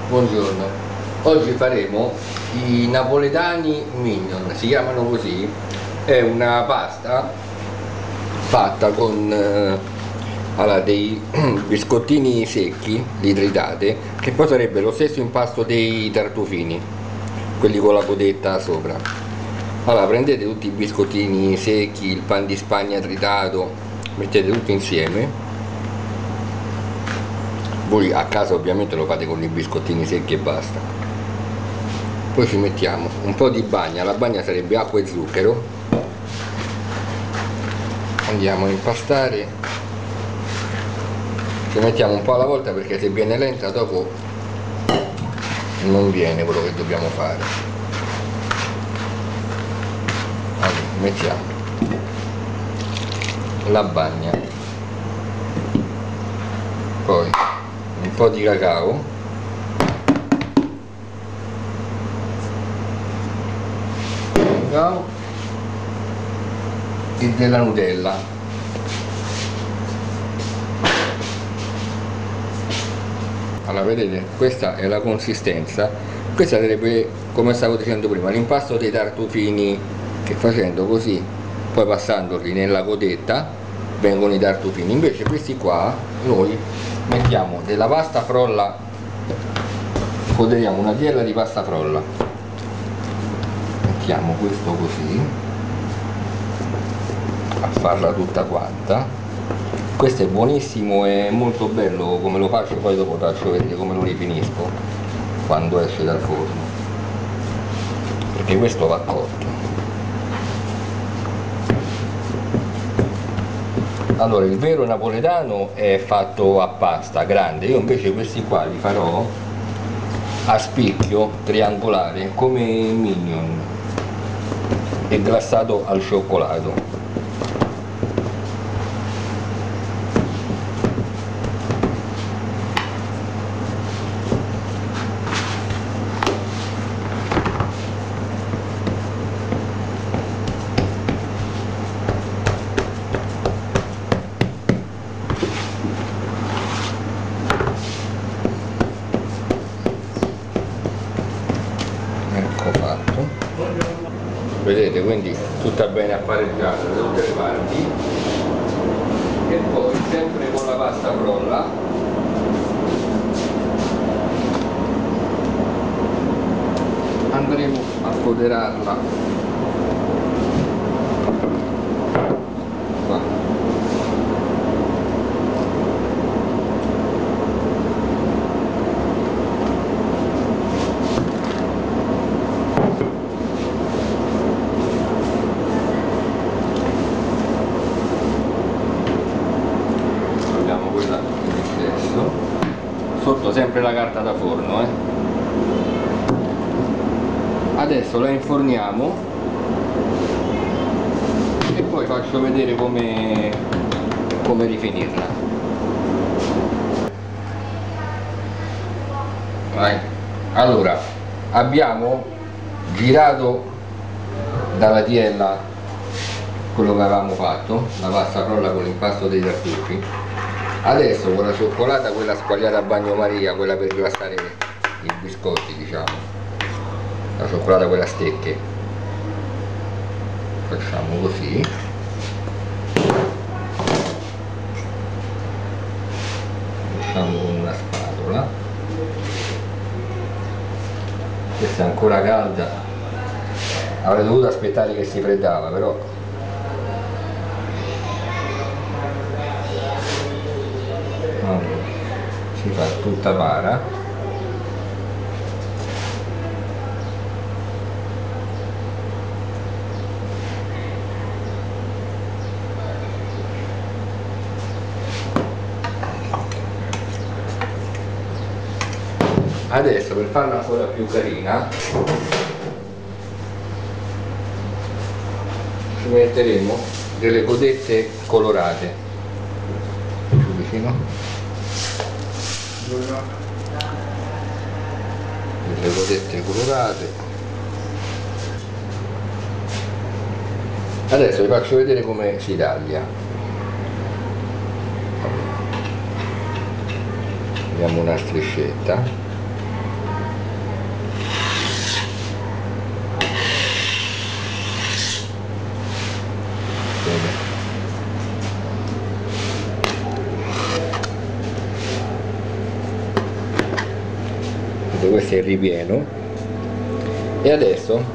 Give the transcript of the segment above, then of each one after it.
Buongiorno, oggi faremo i napoletani mignon, si chiamano così. È una pasta fatta con dei biscottini secchi, li tritate, che poi sarebbe lo stesso impasto dei tartufini, quelli con la codetta sopra. Allora prendete tutti i biscottini secchi, il pan di Spagna tritato, mettete tutto insieme. Voi a casa ovviamente lo fate con i biscottini secchi e basta. Poi ci mettiamo un po' di bagna, la bagna sarebbe acqua e zucchero. Andiamo a impastare, ci mettiamo un po' alla volta perché se viene lenta dopo non viene quello che dobbiamo fare. Allora, mettiamo la bagna, poi un po' di cacao, e della Nutella. Allora vedete, questa è la consistenza, questa sarebbe, come stavo dicendo prima, l'impasto dei tartufini, che facendo così, poi passandoli nella codetta vengono i tartufini. Invece questi qua noi mettiamo della pasta frolla, coderiamo una tiella di pasta frolla, mettiamo questo così a farla tutta quanta. Questo è buonissimo, è molto bello come lo faccio, poi dopo faccio vedere come lo rifinisco quando esce dal forno, perché questo va cotto. Allora, il vero napoletano è fatto a pasta grande, io invece questi qua li farò a spicchio triangolare come mignon e glassato al cioccolato. Fatto, vedete, quindi tutta bene appareggiata da tutte le parti, e poi sempre con la pasta frolla andremo a foderarla qua. Sotto sempre la carta da forno, Adesso la inforniamo e poi faccio vedere come rifinirla. Vai. Allora, abbiamo girato dalla tiella quello che avevamo fatto, la pasta frolla con l'impasto dei tartufi. Adesso con la cioccolata, quella squagliata a bagnomaria, quella per glassare i biscotti, diciamo, la cioccolata quella a stecche, facciamo così, facciamo con una spatola. Questa è ancora calda, avrei dovuto aspettare che si freddava, però si fa tutta para. Adesso per farla ancora più carina ci metteremo delle codette colorate. Più vicino. Delle codette colorate. Adesso vi faccio vedere come si taglia. Diamo una striscetta. vedete, questo è il ripieno, e adesso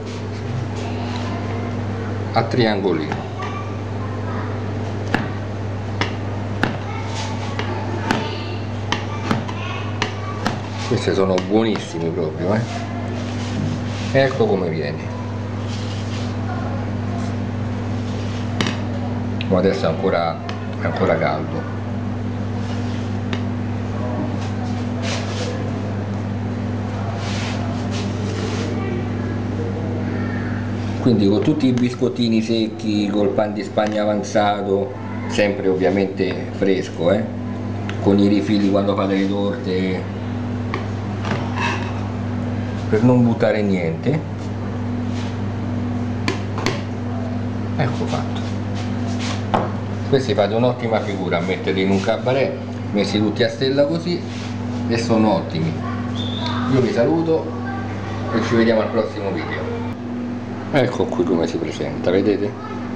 a triangolino. Queste sono buonissime proprio, ecco come viene. Ma adesso è ancora caldo. Quindi con tutti i biscottini secchi, col pan di Spagna avanzato, sempre ovviamente fresco, con i rifili quando fate le torte, per non buttare niente. Ecco fatto. Questi fate un'ottima figura a metterli in un cabaret, messi tutti a stella così, e sono ottimi. Io vi saluto e ci vediamo al prossimo video. Ecco qui come si presenta, vedete?